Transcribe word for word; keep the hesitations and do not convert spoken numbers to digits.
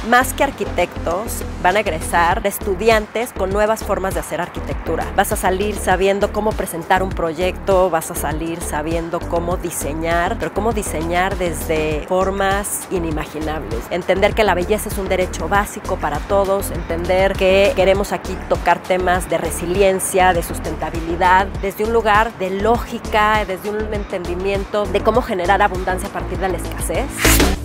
más que arquitectos, van a egresar estudiantes con nuevas formas de hacer arquitectura. Vas a salir sabiendo cómo presentar un proyecto, vas a salir sabiendo cómo diseñar, pero cómo diseñar desde formas inimaginables. Entender que la belleza es un derecho básico para todos, entender que queremos aquí tocar temas de resiliencia, de sustentabilidad, desde un lugar de lógica, desde un entendimiento de cómo generar abundancia a partir de la escasez.